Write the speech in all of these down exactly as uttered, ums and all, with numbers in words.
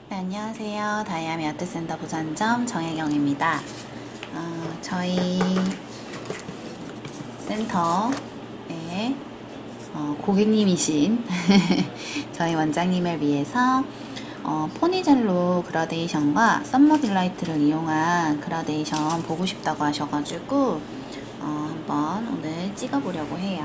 네, 안녕하세요. 다이아미 아트센터 부산점 정혜경입니다. 어, 저희 센터의 어, 고객님이신 저희 원장님을 위해서 어, 포니젤로 그라데이션과 썸머 딜라이트를 이용한 그라데이션 보고 싶다고 하셔가지고 어, 한번 오늘 찍어보려고 해요.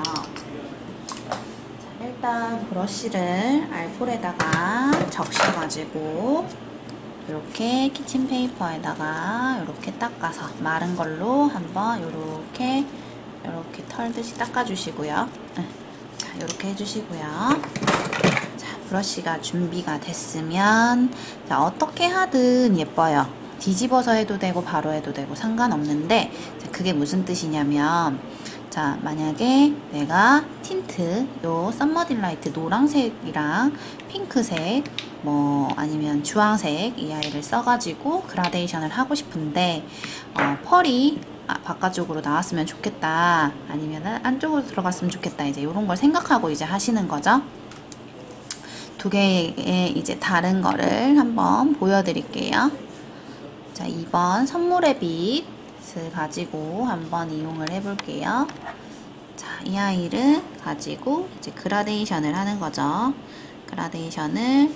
일단 브러쉬를 알콜에다가 적셔가지고 이렇게 키친페이퍼에다가 이렇게 닦아서 마른 걸로 한번 이렇게 이렇게 털듯이 닦아주시고요. 자, 이렇게 해주시고요. 자, 브러쉬가 준비가 됐으면 자, 어떻게 하든 예뻐요. 뒤집어서 해도 되고 바로 해도 되고 상관없는데 자, 그게 무슨 뜻이냐면 자, 만약에 내가 틴트 요 썸머 딜라이트 노란색이랑 핑크색 뭐 아니면 주황색 이 아이를 써가지고 그라데이션을 하고 싶은데 어, 펄이 아, 바깥쪽으로 나왔으면 좋겠다 아니면 안쪽으로 들어갔으면 좋겠다 이제 이런 걸 생각하고 이제 하시는 거죠. 두 개의 이제 다른 거를 한번 보여드릴게요. 자, 이번 선물의 빛을 가지고 한번 이용을 해볼게요. 자, 이 아이를 가지고 이제 그라데이션을 하는 거죠. 그라데이션을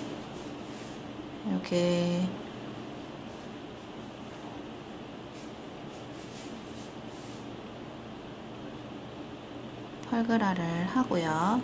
이렇게 펄그라를 하고요.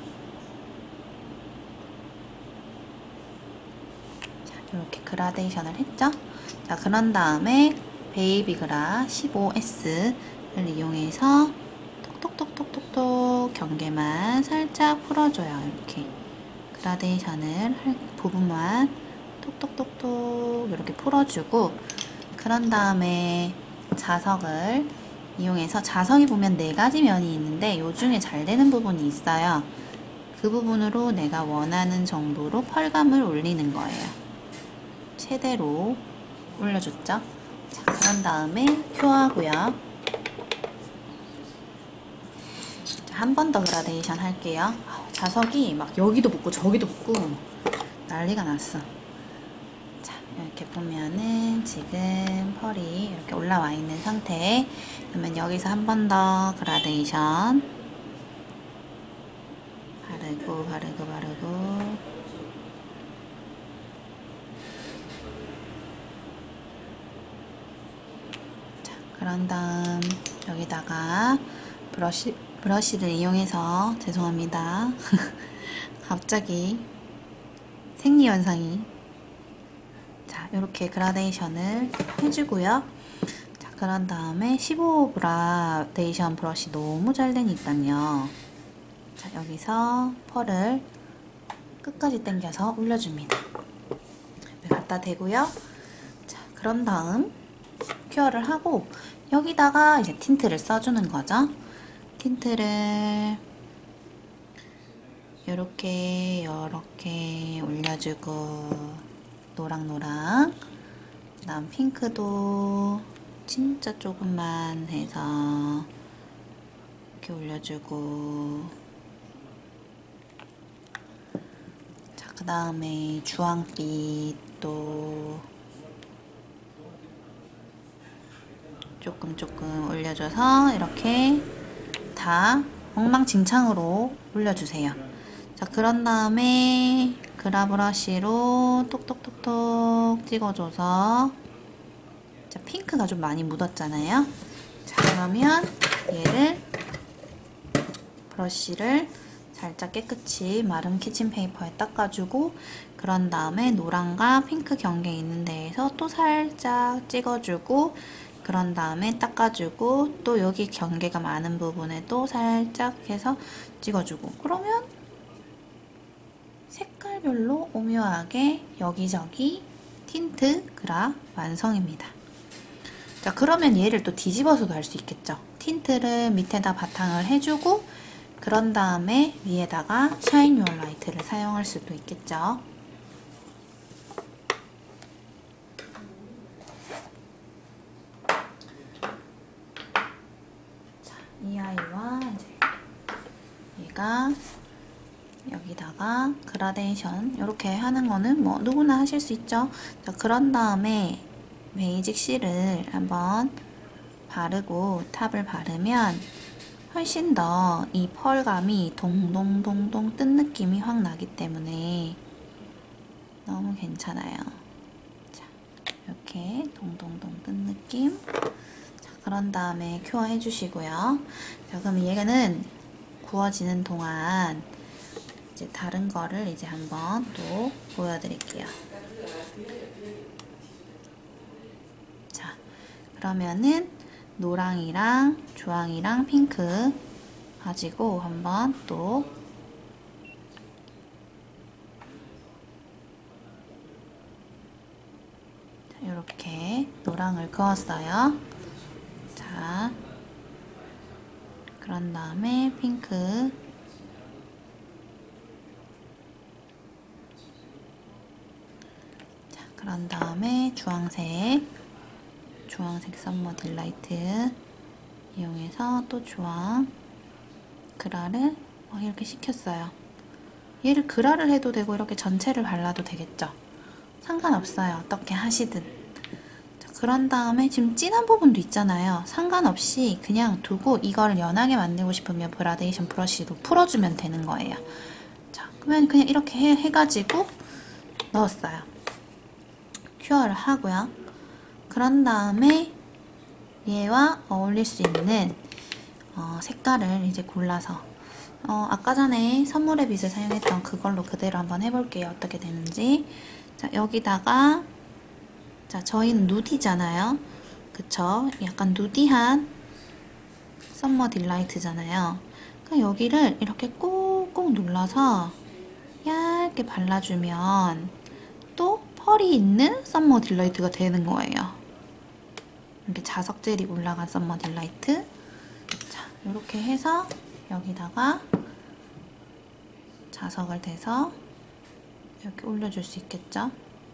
자, 이렇게 그라데이션을 했죠? 자, 그런 다음에 베이비 그라 십오 에스를 이용해서 톡톡톡톡톡톡 경계만 살짝 풀어줘요. 이렇게 그라데이션을 할 부분만 톡톡톡톡 이렇게 풀어주고 그런 다음에 자석을 이용해서 자석이 보면 네 가지 면이 있는데 요 중에 잘 되는 부분이 있어요. 그 부분으로 내가 원하는 정도로 펄감을 올리는 거예요. 최대로 올려줬죠? 자, 그런 다음에 큐어하고요. 한 번 더 그라데이션 할게요. 자석이 막 여기도 붙고 저기도 붙고 난리가 났어. 자, 이렇게 보면은 지금 펄이 이렇게 올라와 있는 상태. 그러면 여기서 한 번 더 그라데이션 바르고 바르고 바르고 자, 그런 다음 여기다가 브러쉬 브러쉬를 이용해서 죄송합니다. 갑자기 생리현상이 자, 이렇게 그라데이션을 해주고요. 자, 그런 다음에 십오 그라데이션 브러쉬 너무 잘 되니까요. 자, 여기서 펄을 끝까지 당겨서 올려줍니다. 갖다 대고요. 자, 그런 다음 큐어를 하고 여기다가 이제 틴트를 써주는 거죠. 틴트를 요렇게 요렇게 올려주고 노랑노랑 그 다음 핑크도 진짜 조금만 해서 이렇게 올려주고 자, 그 다음에 주황빛도 조금 조금 올려줘서 이렇게 다 엉망진창으로 올려주세요. 자, 그런 다음에 그라 브러쉬로 톡톡톡톡 찍어줘서 자, 핑크가 좀 많이 묻었잖아요. 자, 그러면 얘를 브러쉬를 살짝 깨끗이 마른 키친페이퍼에 닦아주고 그런 다음에 노랑과 핑크 경계 있는 데에서 또 살짝 찍어주고 그런 다음에 닦아주고 또 여기 경계가 많은 부분에 또 살짝 해서 찍어주고 그러면 색깔별로 오묘하게 여기저기 틴트 그라 완성입니다. 자, 그러면 얘를 또 뒤집어서도 할 수 있겠죠. 틴트를 밑에다 바탕을 해주고 그런 다음에 위에다가 샤인 유어 라이트를 사용할 수도 있겠죠. 자, 이 아이와 이제 얘가 여기다가 그라데이션 이렇게 하는 거는 뭐 누구나 하실 수 있죠. 자, 그런 다음에 베이직 실을 한번 바르고 탑을 바르면 훨씬 더 이 펄감이 동동동동 뜬 느낌이 확 나기 때문에 너무 괜찮아요. 자, 이렇게 동동동 뜬 느낌. 자, 그런 다음에 큐어 해주시고요. 자, 그럼 얘는 구워지는 동안 이제 다른 거를 이제 한번 또 보여드릴게요. 자, 그러면은 노랑이랑 주황이랑 핑크 가지고 한번 또 이렇게 노랑을 그었어요. 자, 그런 다음에 핑크, 자, 그런 다음에 주황색, 주황색 썸머 딜라이트 이용해서 또 주황 그라를 어, 이렇게 시켰어요. 얘를 그라를 해도 되고 이렇게 전체를 발라도 되겠죠. 상관없어요. 어떻게 하시든. 자, 그런 다음에 지금 진한 부분도 있잖아요. 상관없이 그냥 두고 이걸 연하게 만들고 싶으면 그라데이션 브러쉬로 풀어주면 되는 거예요. 자, 그러면 그냥 이렇게 해, 해가지고 넣었어요. 큐어를 하고요. 그런 다음에 얘와 어울릴 수 있는 어, 색깔을 이제 골라서 어, 아까 전에 선물의 빛을 사용했던 그걸로 그대로 한번 해볼게요. 어떻게 되는지. 자, 여기다가 자, 저희는 누디잖아요. 그쵸? 약간 누디한 썸머 딜라이트잖아요. 그러니까 여기를 이렇게 꾹꾹 눌러서 얇게 발라주면 또 펄이 있는 썸머 딜라이트가 되는 거예요. 이렇게 자석 젤이 올라간 썸머 딜라이트. 자, 이렇게 해서 여기다가 자석을 대서 이렇게 올려줄 수 있겠죠?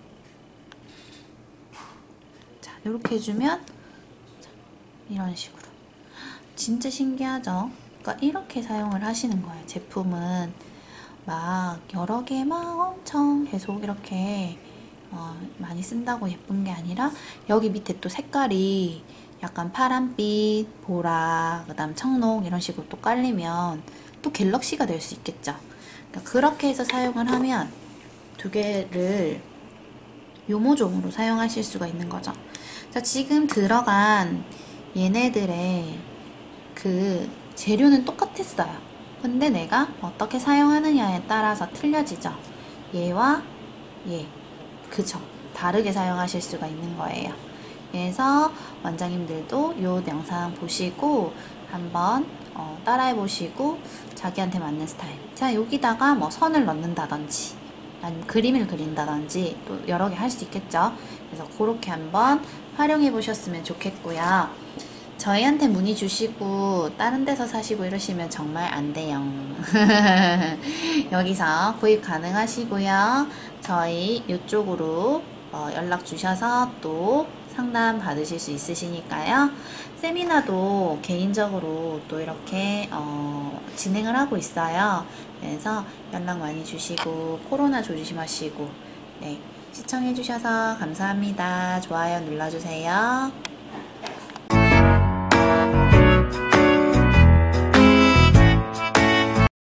자, 이렇게 해주면 이런 식으로 진짜 신기하죠? 그러니까 이렇게 사용을 하시는 거예요. 제품은 막 여러 개 막 엄청 계속 이렇게 어, 많이 쓴다고 예쁜 게 아니라 여기 밑에 또 색깔이 약간 파란빛, 보라, 그 다음 청록 이런 식으로 또 깔리면 또 갤럭시가 될 수 있겠죠. 그러니까 그렇게 해서 사용을 하면 두 개를 요모종으로 사용하실 수가 있는 거죠. 자, 지금 들어간 얘네들의 그 재료는 똑같았어요. 근데 내가 어떻게 사용하느냐에 따라서 틀려지죠. 얘와 얘. 그쵸? 다르게 사용하실 수가 있는 거예요. 그래서 원장님들도 이 영상 보시고 한번 어, 따라해 보시고 자기한테 맞는 스타일. 자, 여기다가 뭐 선을 넣는다든지 아니면 그림을 그린다든지 또 여러 개 할 수 있겠죠. 그래서 그렇게 한번 활용해 보셨으면 좋겠고요. 저희한테 문의 주시고 다른 데서 사시고 이러시면 정말 안 돼요. 여기서 구입 가능하시고요. 저희 이쪽으로 어, 연락 주셔서 또 상담 받으실 수 있으시니까요. 세미나도 개인적으로 또 이렇게 어, 진행을 하고 있어요. 그래서 연락 많이 주시고 코로나 조심하시고 네, 시청해주셔서 감사합니다. 좋아요 눌러주세요.